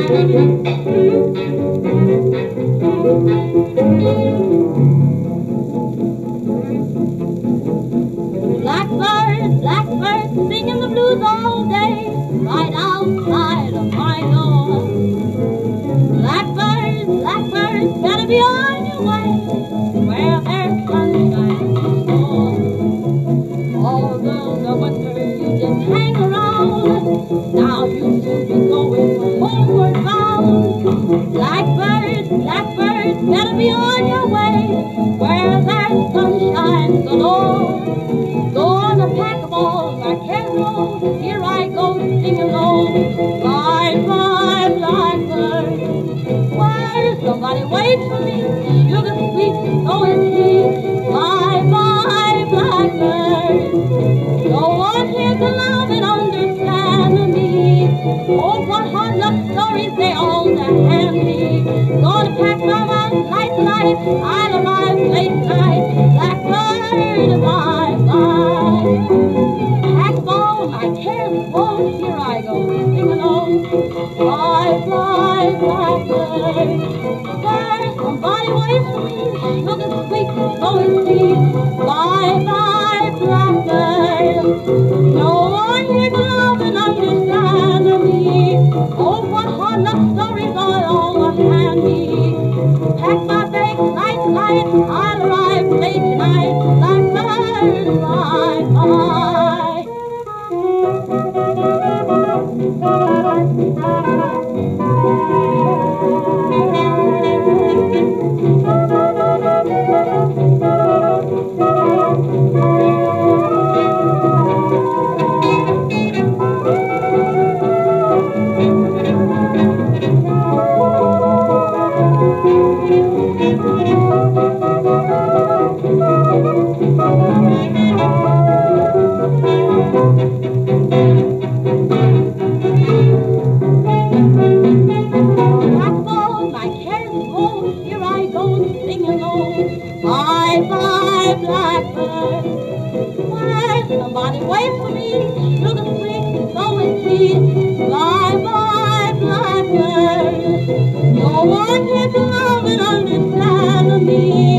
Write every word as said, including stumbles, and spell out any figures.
Blackbird, blackbird, singing the blues all day, right outside of my door. Blackbird, blackbird, better be on your way, where there's sunshine to store. Although the winter you just hang around, now you should be going homeward bound. Blackbird, blackbird, better be on your way, where there's sunshine galore. Gonna pack up all my cares, Lord, here I go singing low. Bye, bye, blackbird, where somebody waits for me, sugar sweet, so is he. Bye, bye, blackbird, no one here to love and understand me. Oh, what hard luck stories they all hand me. Gonna pack my mind light tonight, I'll arrive late tonight. Blackbird, bye, bye. Pack all my cares, oh, here I go sing along. Bye, bye, blackbird, where somebody waits for me, sugar sweet, so is he. Bye, bye, blackbird, no one here to love and understand me. Oh, what hard luck stories are all hand me. Pack my bags light tonight, I'll arrive late tonight. Blackbird, bye, bye. Bye, bye, blackbird, where somebody waits for me, sugar sweet, so is he. Bye, bye, blackbird, no one here to love and understand me.